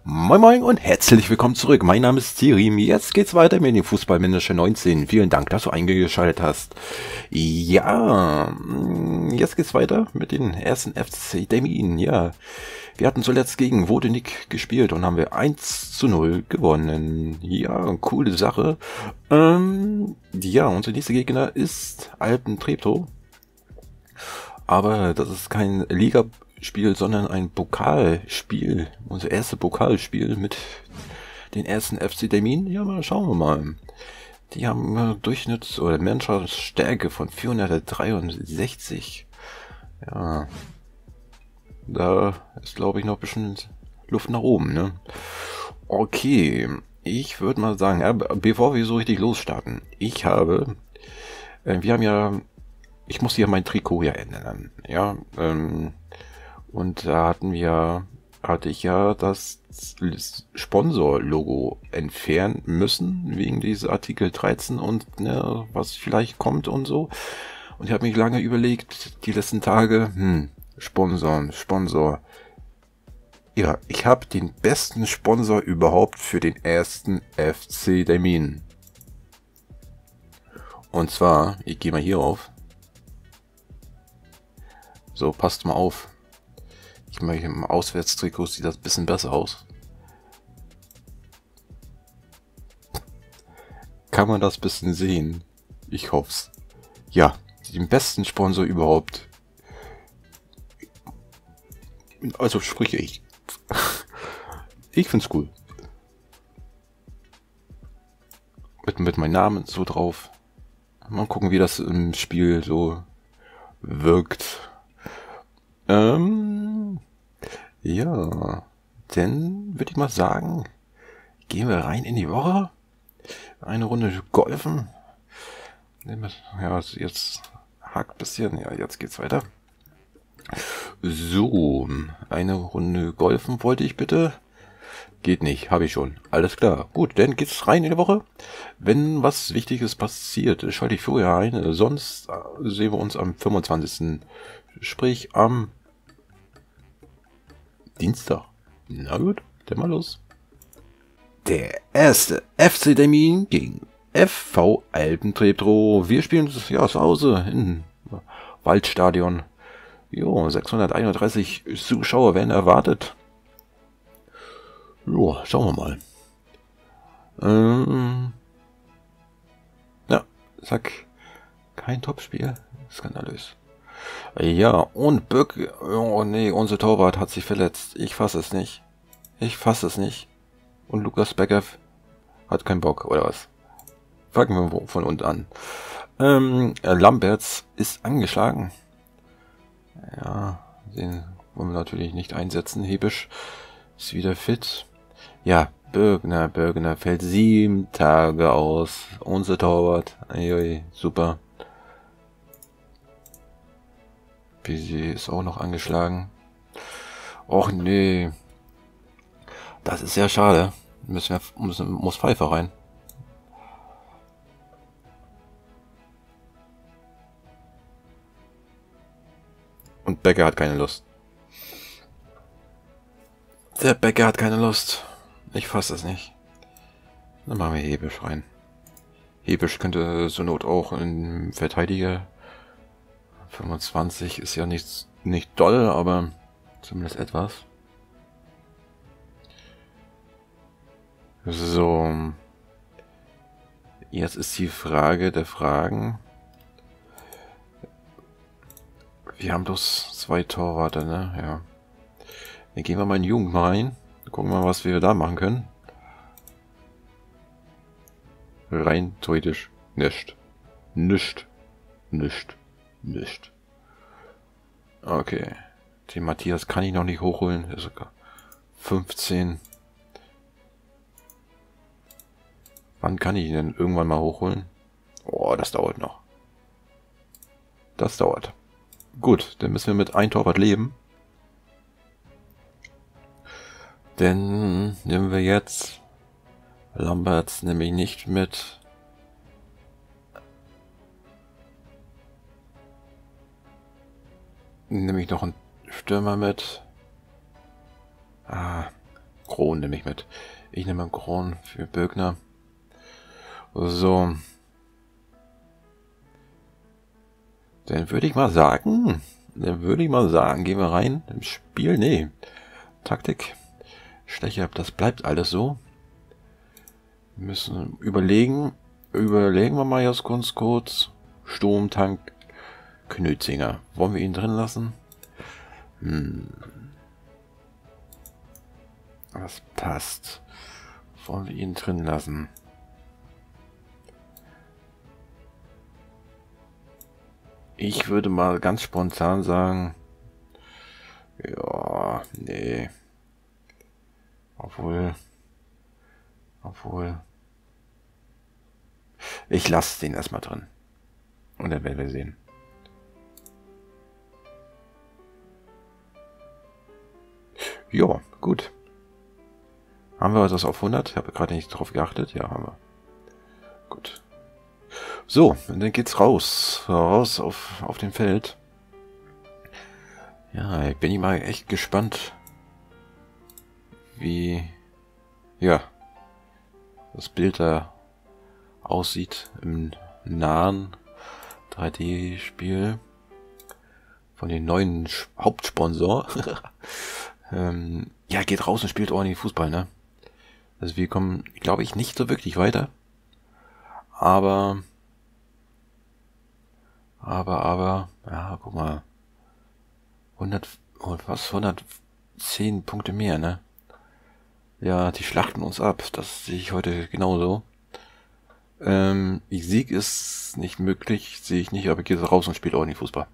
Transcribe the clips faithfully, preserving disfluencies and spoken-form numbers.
Moin Moin und herzlich willkommen zurück. Mein Name ist Thierry. Jetzt geht's weiter mit dem Fußballmanager neunzehn. Vielen Dank, dass du eingeschaltet hast. Ja, jetzt geht's weiter mit den ersten F C Demmin. Ja, wir hatten zuletzt gegen Wodenik gespielt und haben wir eins zu null gewonnen. Ja, coole Sache. Ähm, ja, unser nächster Gegner ist Alpen Treptow. Aber das ist kein Liga Spiel, sondern ein Pokalspiel. Unser erstes Pokalspiel mit den ersten F C Demmin. Ja, mal schauen wir mal. Die haben eine Durchschnitts- oder Mannschaftsstärke von vierhundertdreiundsechzig. Ja, da ist, glaube ich, noch ein bisschen Luft nach oben, ne? Okay, ich würde mal sagen, ja, bevor wir so richtig losstarten, ich habe, äh, wir haben ja, ich muss hier mein Trikot ja ändern, ja, ähm, und da hatten wir, hatte ich ja das Sponsor-Logo entfernen müssen, wegen dieses Artikel dreizehn und ne, was vielleicht kommt und so. Und ich habe mich lange überlegt, die letzten Tage, hm, Sponsoren, Sponsor. Ja, ich habe den besten Sponsor überhaupt für den ersten F C Demmin. Und zwar, ich gehe mal hier auf. So, passt mal auf. Ich mache im Auswärtstrikot, sieht das ein bisschen besser aus. Kann man das ein bisschen sehen? Ich hoff's. Ja, den besten Sponsor überhaupt. Also sprich ich. Ich find's cool. Mit, mit meinem Namen so drauf. Mal gucken, wie das im Spiel so wirkt. Ähm, ja, dann würde ich mal sagen, gehen wir rein in die Woche. Eine Runde golfen. Ja, jetzt hakt ein bisschen. Ja, jetzt geht's weiter. So, eine Runde golfen wollte ich bitte. Geht nicht, habe ich schon. Alles klar. Gut, dann geht's rein in die Woche. Wenn was Wichtiges passiert, schalte ich vorher ein. Sonst sehen wir uns am fünfundzwanzigsten Sprich am Dienstag. Na gut, dann mal los. Der erste F C Demmin gegen F V Alpen Treptow. Wir spielen ja zu Hause im Waldstadion. Jo, sechshunderteinunddreißig Zuschauer werden erwartet. Jo, schauen wir mal. Ähm, ja, sag, kein Topspiel. Skandalös. Ja, und Böck, oh nee, unser Torwart hat sich verletzt. Ich fasse es nicht. Ich fasse es nicht. Und Lukas Becker hat keinen Bock, oder was? Fangen wir von unten an. Ähm, Lamberts ist angeschlagen. Ja, den wollen wir natürlich nicht einsetzen. Hebisch ist wieder fit. Ja, Bürgner, Bürgner fällt sieben Tage aus. Unser Torwart. Eioi, super. P C ist auch noch angeschlagen. Och nee. Das ist sehr schade. Müssen wir, müssen, muss Pfeiffer rein. Und Becker hat keine Lust. Der Becker hat keine Lust. Ich fasse das nicht. Dann machen wir Hebisch rein. Hebisch könnte zur Not auch ein Verteidiger. fünfundzwanzig ist ja nichts, nicht doll, aber zumindest etwas. So. Jetzt ist die Frage der Fragen. Wir haben bloß zwei Torwarte, ne? Ja. Dann gehen wir mal in Jugend rein. Gucken wir mal, was wir da machen können. Rein theoretisch nicht. Nicht. Nicht. Nicht. Okay. Den Matthias kann ich noch nicht hochholen. Der ist sogar fünfzehn. Wann kann ich ihn denn irgendwann mal hochholen? Oh, das dauert noch. Das dauert. Gut, dann müssen wir mit einem Torwart leben. Dann nehmen wir jetzt Lamberts nämlich nicht mit. Nehme ich noch einen Stürmer mit. Ah, Kron nehme ich mit. Ich nehme Kron für Bögner. So. Dann würde ich mal sagen, dann würde ich mal sagen, gehen wir rein im Spiel. Nee. Taktik. Stecher, das bleibt alles so. Wir müssen überlegen. Überlegen wir mal jetzt ganz kurz. Sturmtank Knötzinger. Wollen wir ihn drin lassen? Hm. Das passt. Wollen wir ihn drin lassen? Ich würde mal ganz spontan sagen, ja, nee. Obwohl, obwohl, ich lasse den erstmal drin. Und dann werden wir sehen. Ja, gut. Haben wir das auf hundert? Ich habe gerade nicht drauf geachtet. Ja, haben wir. Gut. So, und dann geht's raus. Raus auf, auf dem Feld. Ja, ich bin ich mal echt gespannt, wie, ja, das Bild da aussieht im nahen drei D-Spiel von den neuen Hauptsponsor. ähm, ja, geht raus und spielt ordentlich Fußball, ne? Also wir kommen, glaube ich, nicht so wirklich weiter. Aber, aber, aber, ja, guck mal. hundert, was, hundertzehn Punkte mehr, ne? Ja, die schlachten uns ab. Das sehe ich heute genauso. Ähm, Sieg ist nicht möglich, sehe ich nicht, aber geht raus und spielt ordentlich Fußball.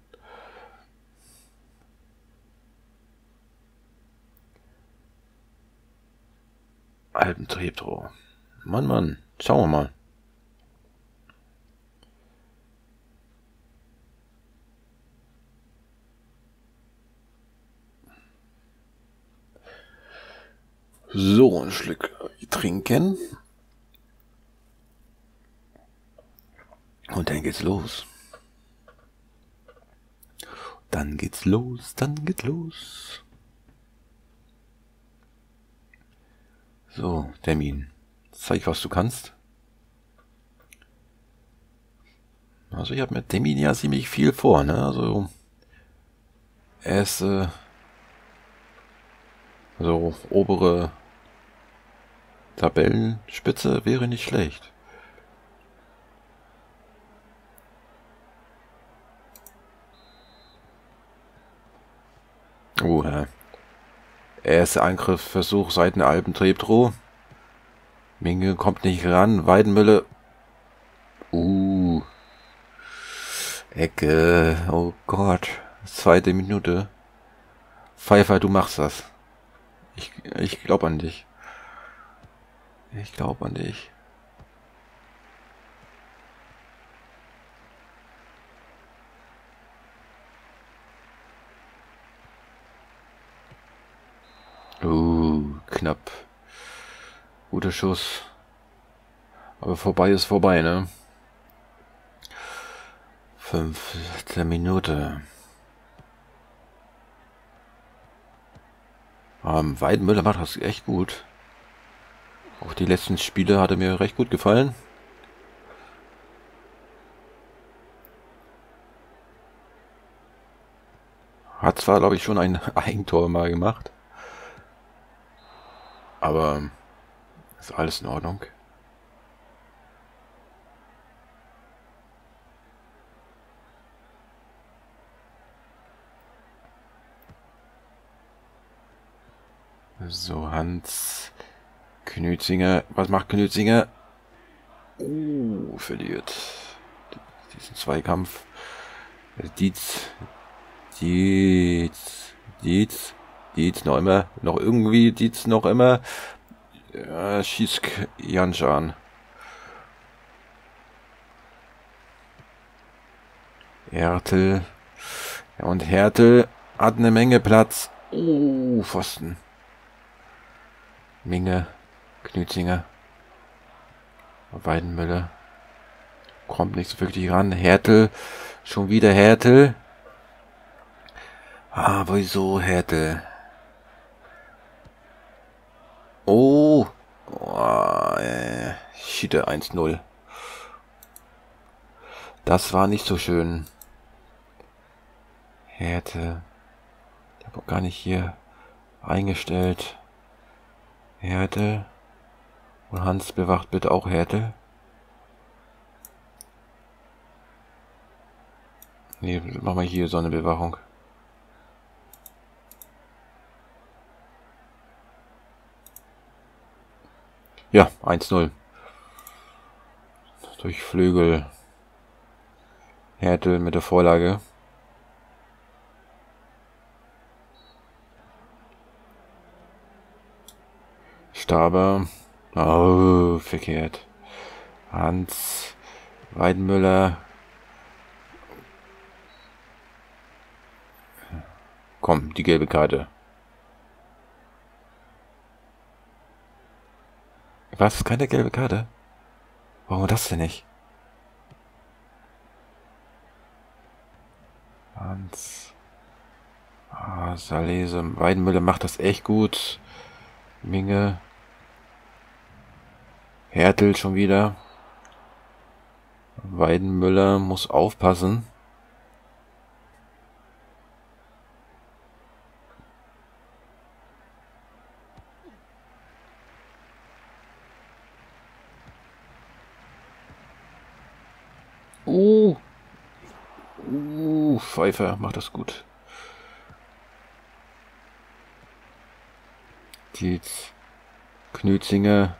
Alpentreptow. Mann, Mann. Schauen wir mal. So, ein Schluck trinken. Und dann geht's los. Dann geht's los, dann geht's los. So, Termin. Zeig, was du kannst. Also ich habe mit Termin ja ziemlich viel vor, ne? Also erste, so obere Tabellenspitze wäre nicht schlecht. Oh, ja. Erster Angriffsversuch Seiten Alpentreptow. Minge kommt nicht ran. Weidenmüller. Uh. Ecke. Oh Gott. Zweite Minute. Pfeiffer, du machst das. Ich, ich glaube an dich. Ich glaube an dich. Uh, knapp. Guter Schuss. Aber vorbei ist vorbei, ne? Fünfte Minute. Ähm, Weidenmüller macht das echt gut. Auch die letzten Spiele hat er mir recht gut gefallen. Hat zwar, glaube ich, schon ein Eigentor mal gemacht. Aber ist alles in Ordnung. So, Hans Knützinger. Was macht Knützinger? Uh, verliert. Diesen Zweikampf. Dietz. Dietz. Dietz. Dietz noch immer. Noch irgendwie Dietz noch immer. Ja, schießt Janschan. Hertel. Ja, und Hertel hat eine Menge Platz. Uh, Pfosten. Minge, Knützinger, Weidenmüller, kommt nicht so wirklich ran. Hertel, schon wieder Hertel. Ah, wieso Hertel? Schiete eins null. Das war nicht so schön. Härte. Ich habe auch gar nicht hier eingestellt. Härte. Und Hans bewacht bitte auch Härte. Ne, machen wir hier so eine Bewachung. Ja, eins null. Durch Flügel. Härte mit der Vorlage. Staber. Oh, verkehrt. Hans. Weidenmüller. Komm, die gelbe Karte. Was? Keine gelbe Karte? Warum das denn nicht? Hans. Ah, Salese. Weidenmüller macht das echt gut. Minge. Hertel schon wieder. Weidenmüller muss aufpassen. Uh. Uh, Pfeiffer macht das gut. Dietz. Knützinger.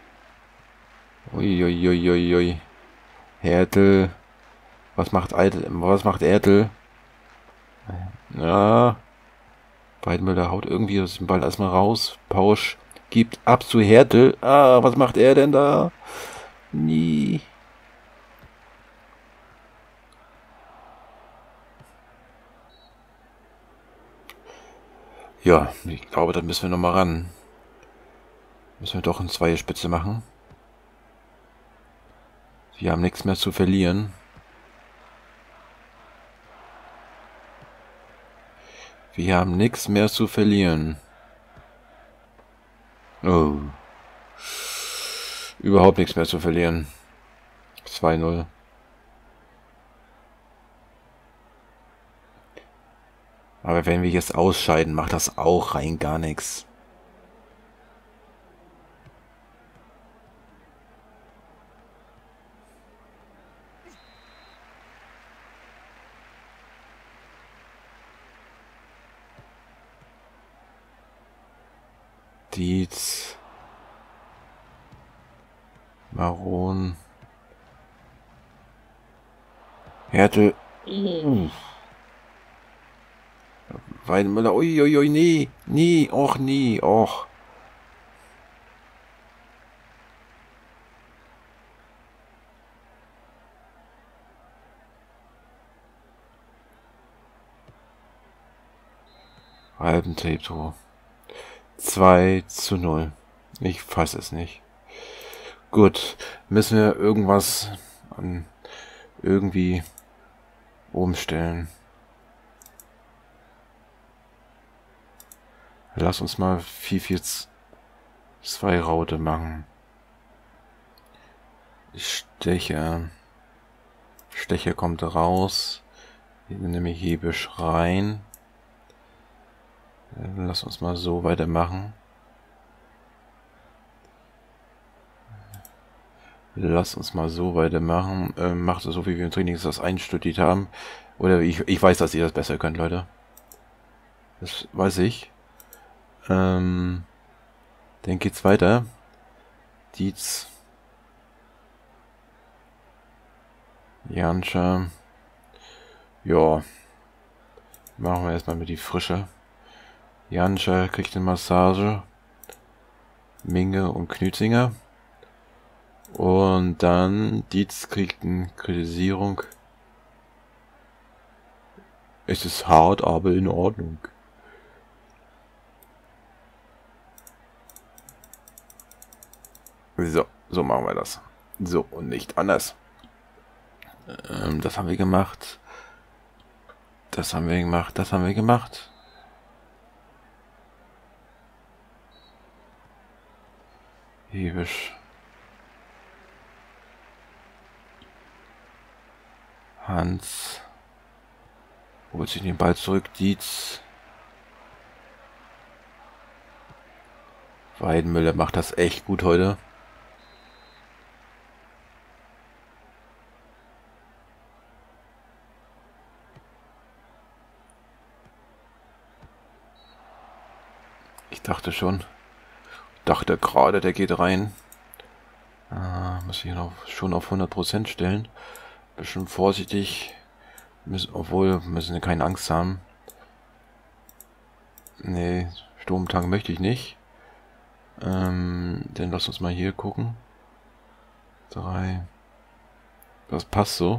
Uiuiuiui. Hertel. Was macht Eitel? Was macht Ertel? Ja. Weidenmüller haut irgendwie aus dem Ball erstmal raus. Pausch gibt ab zu Hertel. Ah, was macht er denn da? Nie. Ja, ich glaube, da müssen wir noch mal ran. Müssen wir doch eine Zweierspitze machen. Wir haben nichts mehr zu verlieren. Wir haben nichts mehr zu verlieren. Oh. Überhaupt nichts mehr zu verlieren. zwei null. Aber wenn wir jetzt ausscheiden, macht das auch rein gar nichts. Dietz. Maron. Härte. Uh. Weidenmüller. Uiuiui, nee. Nee. Och, nee. Och. Halben Tape. zwei zu null. Ich fasse es nicht. Gut, müssen wir irgendwas an irgendwie umstellen. Lass uns mal vier vier zwei Raute machen. Stecher. Stecher kommt raus. Hier nehme ich Hebisch rein. Lass uns mal so weitermachen. Lass uns mal so weitermachen. Ähm, macht es so, wie wir im Training das einstudiert haben. Oder ich, ich weiß, dass ihr das besser könnt, Leute. Das weiß ich. Ähm, dann geht's weiter. Dietz. Janscha. Ja. Machen wir erstmal mit die Frische. Janscha kriegt eine Massage. Minge und Knützinger. Und dann Dietz kriegt eine Kritisierung. Es ist hart, aber in Ordnung. So, so machen wir das. So und nicht anders. Ähm, das haben wir gemacht. Das haben wir gemacht. Das haben wir gemacht. Hebisch. Hans holt sich den Ball zurück. Dietz. Weidenmüller macht das echt gut heute. Ich dachte schon. Dachte gerade, der geht rein. Ah, muss ich noch schon auf hundert Prozent stellen. Bisschen vorsichtig. Müssen, obwohl, müssen wir keine Angst haben. Nee, Sturmtank möchte ich nicht. Ähm, dann lass uns mal hier gucken. Drei. Das passt so.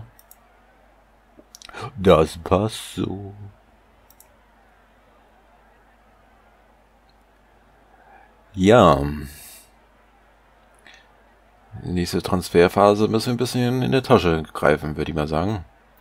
Das passt so. Ja. Nächste Transferphase müssen wir ein bisschen in der Tasche greifen, würde ich mal sagen.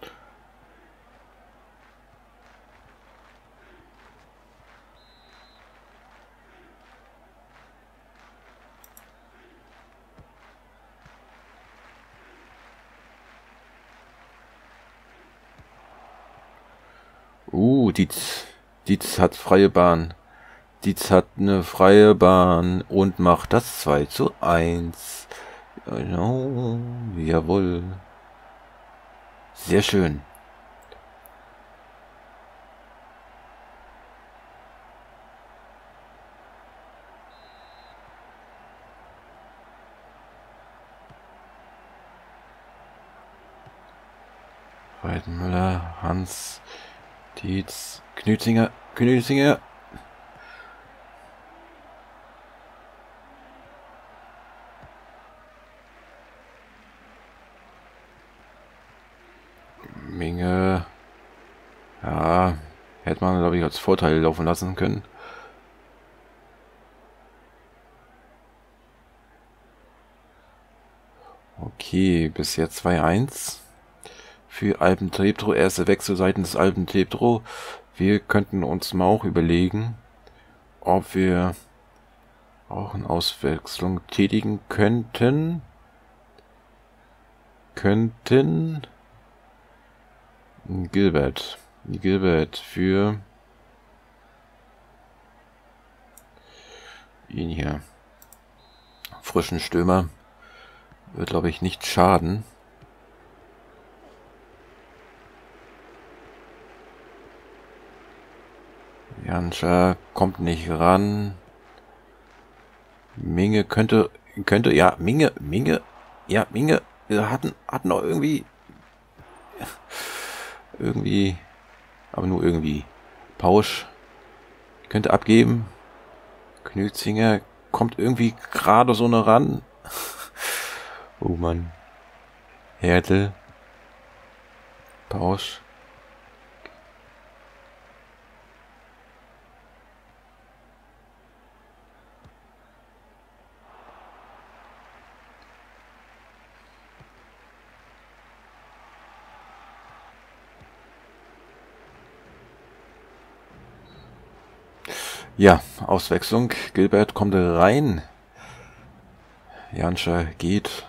Uh, Dietz. Dietz hat freie Bahn. Dietz hat eine freie Bahn und macht das zwei zu eins. Genau. Jawohl. Sehr schön. Weidenmüller, Hans, Dietz, Knützinger, Knützinger. Minge. Ja, hätte man, glaube ich, als Vorteil laufen lassen können. Okay, bis jetzt zwei eins. Für Alpen Treptow, erste Wechsel seitens Alpen Treptow. Wir könnten uns mal auch überlegen, ob wir auch eine Auswechslung tätigen könnten. Könnten. Gilbert. Gilbert für ihn hier. Frischen Stürmer. Wird, glaube ich, nicht schaden. Janscha kommt nicht ran. Minge könnte, könnte, ja, Minge, Minge, ja, Minge, wir hatten, hatten auch irgendwie, irgendwie, aber nur irgendwie. Pausch könnte abgeben. Knützinger kommt irgendwie gerade so noch ran. Oh Mann. Hertel. Pausch. Ja, Auswechslung. Gilbert kommt rein. Janscha geht.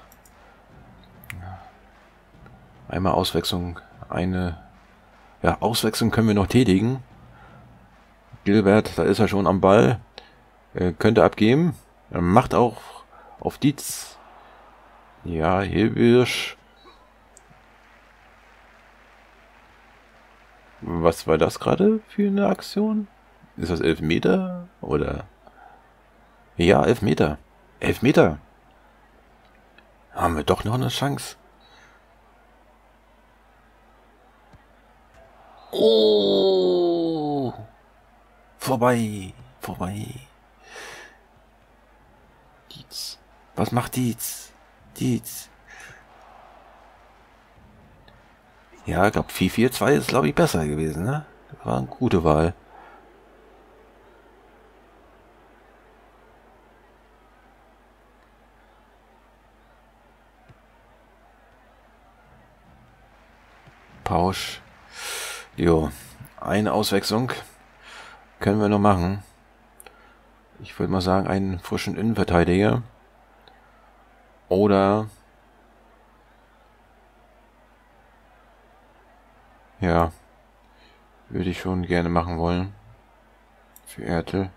Einmal Auswechslung. Eine. Ja, Auswechslung können wir noch tätigen. Gilbert, da ist er schon am Ball. Äh, könnte abgeben. Er macht auch auf Dietz. Ja, Hilbirsch. Was war das gerade für eine Aktion? Ist das Elfmeter? Oder? Ja, Elfmeter. Elfmeter. Haben wir doch noch eine Chance. Oh! Vorbei. Vorbei. Dietz. Was macht Dietz? Dietz. Ja, ich glaube vier vier zwei ist, glaube ich, besser gewesen, ne? Das war eine gute Wahl. Pausch. Jo, eine Auswechslung können wir noch machen. Ich würde mal sagen, einen frischen Innenverteidiger. Oder Ja. Würde ich schon gerne machen wollen. Für Ertel.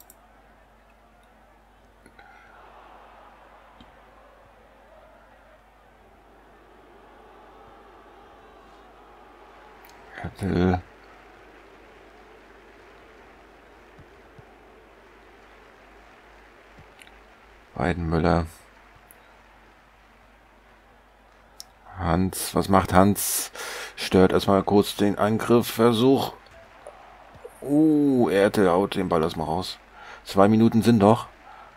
Ertel. Weidenmüller. Hans, was macht Hans? Stört erstmal kurz den Angriffsversuch. Uh, Ertel haut den Ball erstmal raus. Zwei Minuten sind noch.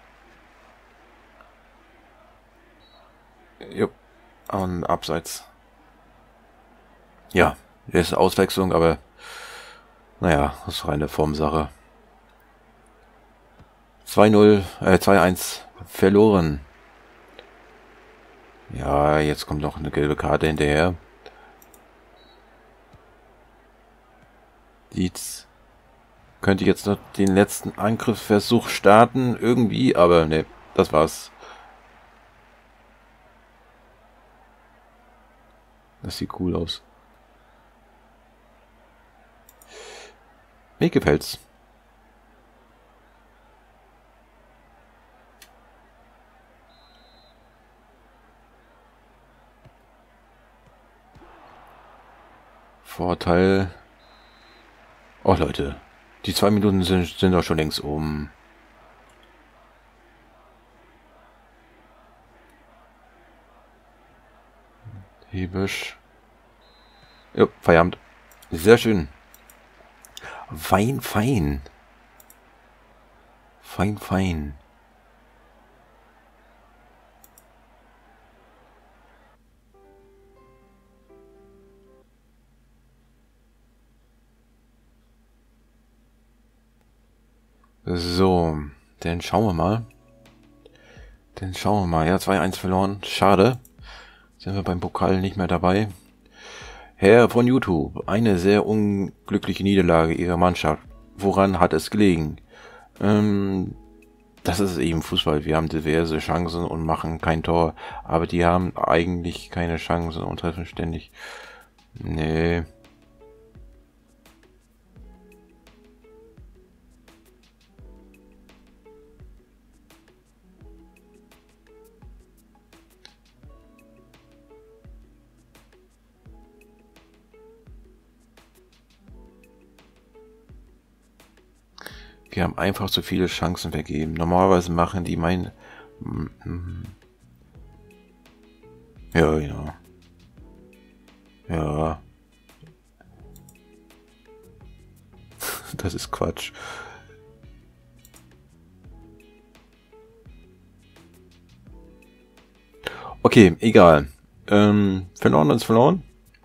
Jupp. Und abseits. Ja, ist Auswechslung, aber naja, das ist reine Formsache. zwei null, äh, zwei eins verloren. Ja, jetzt kommt noch eine gelbe Karte hinterher. Dietz könnte jetzt noch den letzten Angriffsversuch starten, irgendwie, aber ne, das war's. Das sieht cool aus. Mir gefällt's. Vorteil. Oh Leute, die zwei Minuten sind, sind doch schon längst um. Hebisch. Ja, Feierabend. Sehr schön. Fein, fein. Fein, fein. So, dann schauen wir mal. Dann schauen wir mal. Ja, zwei eins verloren. Schade. Sind wir beim Pokal nicht mehr dabei. Herr von YouTube, eine sehr unglückliche Niederlage Ihrer Mannschaft. Woran hat es gelegen? Ähm, das ist eben Fußball. Wir haben diverse Chancen und machen kein Tor. Aber die haben eigentlich keine Chancen und treffen ständig. Nee. Wir haben einfach zu viele Chancen vergeben. Normalerweise machen die mein... Ja, genau. Ja. Das ist Quatsch. Okay, egal. Ähm, verloren ist verloren.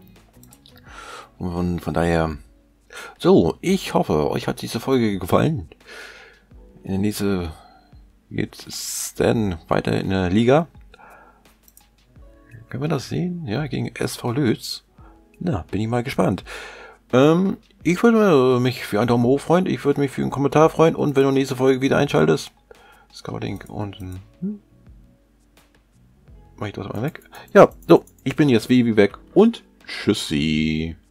Und von daher... So, ich hoffe, euch hat diese Folge gefallen. In der nächsten geht es dann weiter in der Liga. Können wir das sehen? Ja, gegen S V Lötz. Na, bin ich mal gespannt. Ähm, ich würde mich für einen Daumen hoch freuen. Ich würde mich für einen Kommentar freuen. Und wenn du nächste Folge wieder einschaltest. Scouting und... Hm, mach ich das mal weg. Ja, so, ich bin jetzt Vivi weg und tschüssi.